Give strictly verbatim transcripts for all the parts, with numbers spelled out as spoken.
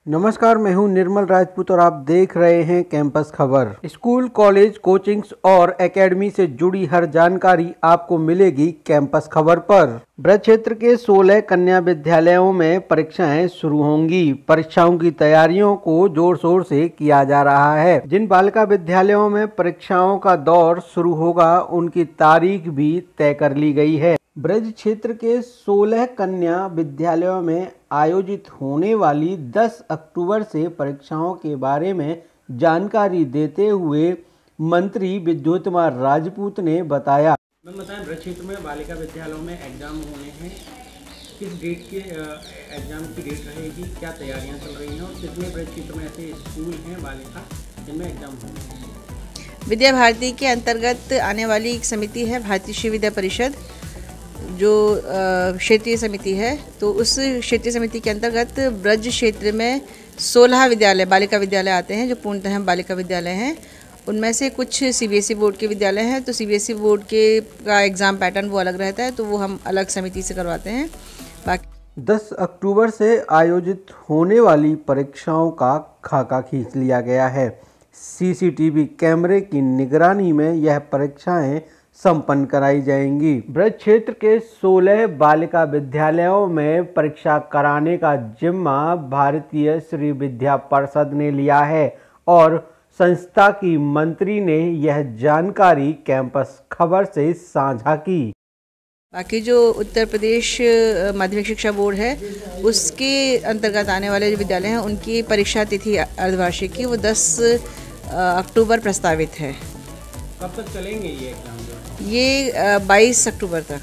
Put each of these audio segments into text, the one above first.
नमस्कार, मैं हूं निर्मल राजपूत और आप देख रहे हैं कैंपस खबर। स्कूल, कॉलेज, कोचिंग्स और एकेडमी से जुड़ी हर जानकारी आपको मिलेगी कैंपस खबर पर। ब्रज क्षेत्र के सोलह कन्या विद्यालयों में परीक्षाएं शुरू होंगी। परीक्षाओं की तैयारियों को जोर शोर से किया जा रहा है। जिन बालिका विद्यालयों में परीक्षाओं का दौर शुरू होगा, उनकी तारीख भी तय कर ली गई है। ब्रज क्षेत्र के सोलह कन्या विद्यालयों में आयोजित होने वाली दस अक्टूबर से परीक्षाओं के बारे में जानकारी देते हुए मंत्री विद्युतमय राजपूत ने बताया। मैम बताएं, ब्रज क्षेत्र में बालिका विद्यालयों में एग्जाम होने हैं, किस डेट के एग्जाम की डेट रहेगी, क्या तैयारियां चल रही हैं और कितने ब्रज क्षेत्र में ऐसे स्कूल हैं बालिका जिनमें एग्जाम होने हैं? विद्या भारती के अंतर्गत आने वाली एक समिति है भारतीय शिव विद्या परिषद, जो क्षेत्रीय समिति है। तो उस क्षेत्रीय समिति के अंतर्गत ब्रज क्षेत्र में सोलह विद्यालय बालिका विद्यालय आते हैं, जो पूर्णतः बालिका विद्यालय हैं। उनमें से कुछ सीबीएसई बोर्ड के विद्यालय हैं, तो सीबीएसई बोर्ड के का एग्ज़ाम पैटर्न वो अलग रहता है, तो वो हम अलग समिति से करवाते हैं। बाकी दस अक्टूबर से आयोजित होने वाली परीक्षाओं का खाका खींच लिया गया है। सीसीटीवी कैमरे की निगरानी में यह परीक्षाएं संपन्न कराई जाएंगी। ब्रज क्षेत्र के सोलह बालिका विद्यालयों में परीक्षा कराने का जिम्मा भारतीय श्री विद्या परिषद ने लिया है और संस्था की मंत्री ने यह जानकारी कैंपस खबर से साझा की। बाकी जो उत्तर प्रदेश माध्यमिक शिक्षा बोर्ड है, उसके अंतर्गत आने वाले जो विद्यालय हैं, उनकी परीक्षा तिथि अर्धवार्षिक की वो दस अक्टूबर प्रस्तावित है। कब तक चलेंगे ये एग्जाम? ये बाईस अक्टूबर तक।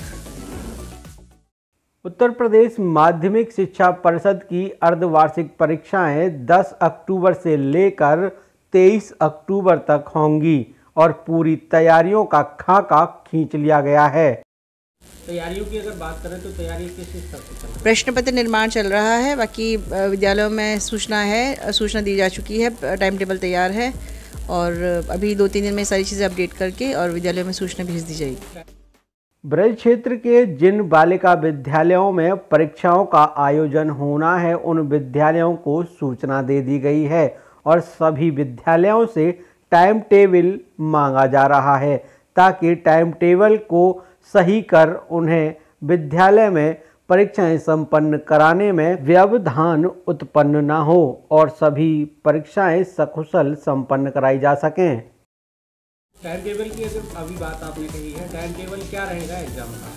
उत्तर प्रदेश माध्यमिक शिक्षा परिषद की अर्धवार्षिक परीक्षाएं दस अक्टूबर से लेकर तेईस अक्टूबर तक होंगी और पूरी तैयारियों का खाका खींच लिया गया है। तैयारियों की अगर बात करें तो तैयारी किस स्तर पर चल रही है? प्रश्न पत्र निर्माण चल रहा है। बाकी विद्यालयों में सूचना है, सूचना दी जा चुकी है, टाइम टेबल तैयार है और अभी दो तीन दिन में सारी चीज़ें अपडेट करके और विद्यालयों में सूचना भेज दी जाएगी। ब्रज क्षेत्र के जिन बालिका विद्यालयों में परीक्षाओं का आयोजन होना है, उन विद्यालयों को सूचना दे दी गई है और सभी विद्यालयों से टाइम टेबल मांगा जा रहा है, ताकि टाइम टेबल को सही कर उन्हें विद्यालय में परीक्षाएं संपन्न कराने में व्यवधान उत्पन्न न हो और सभी परीक्षाएं सकुशल संपन्न कराई जा सकें। टाइम टेबल की अगर अभी बात आपने कही है, टाइम टेबल क्या रहेगा एग्जाम का?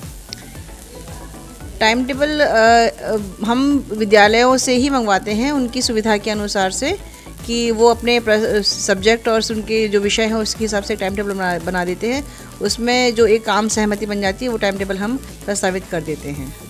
टाइम टेबल आ, हम विद्यालयों से ही मंगवाते हैं, उनकी सुविधा के अनुसार से, कि वो अपने सब्जेक्ट और उनके जो विषय हैं उसके हिसाब से टाइम टेबल बना, बना देते हैं। उसमें जो एक आम सहमति बन जाती है, वो टाइम टेबल हम प्रस्तावित कर देते हैं।